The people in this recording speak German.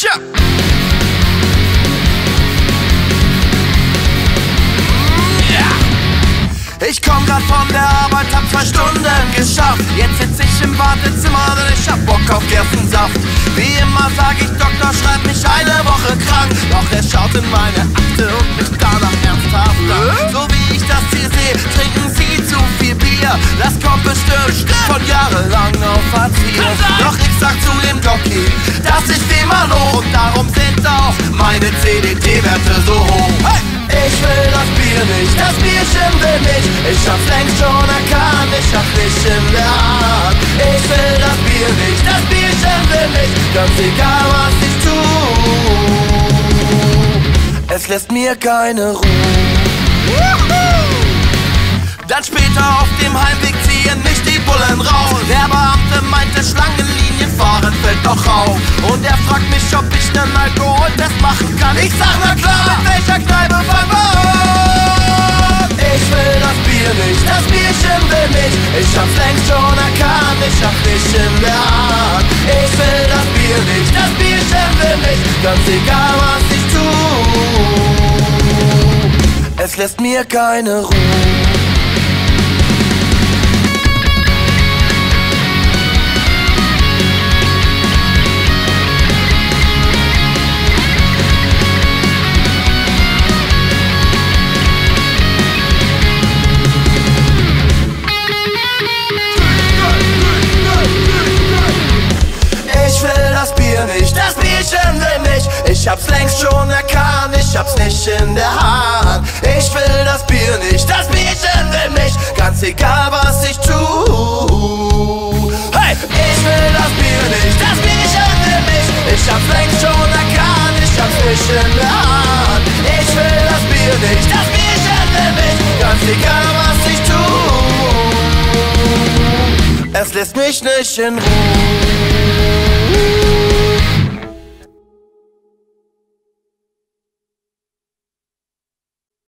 Tja. Ich komm grad von der Arbeit, hab 2 Stunden geschafft. Jetzt sitz ich im Wartezimmer und ich hab Bock auf Gerstensaft. Wie immer sag ich, Doktor, schreib mich eine Woche krank. Doch er schaut in meine Akte und mich danach ernsthaft an. So wie ich das hier sehe, trinken Sie zu viel Bier. Das kommt bestimmt von jahrelang auf Hartz IV. Doch ich sag zu dem Doki, dass ich dem mal hoch. Und darum sind auch meine CDT-Werte so hoch. Hey! Ich will das Bier nicht, das Bierchen will mich. Ich hab's längst schon erkannt, ich hab's nicht in der Hand. Ich will das Bier nicht, das Bierchen will mich. Ganz egal was ich tu, es lässt mir keine Ruhe. Dann später auf dem Heimweg ziehen mich die Bullen raus. Der Beamte meinte, Schlangenlinienfahren fällt doch auf. Und er fragt mich, ob ich nen Alkoholtest machen kann. Ich sag, na klar, mit welcher Kneipe fangen wir an? Ich will das Bier nicht, das Bierchen will mich. Ich hab's längst schon erkannt, ich hab's nicht in der Hand. Ich will das Bier nicht, das Bierchen will mich. Ganz egal was ich tu, es lässt mir keine Ruhe. Das Bierchen will mich, ich hab's längst schon erkannt, ich hab's nicht in der Hand. Ich will das Bier nicht, das Bierchen will mich, ganz egal was ich tu. Hey! Ich will das Bier nicht, das Bierchen will mich, ich hab's längst schon erkannt, ich hab's nicht in der Hand. Ich will das Bier nicht, das Bierchen will mich, ganz egal was ich tu, es lässt mich nicht in Ruhe.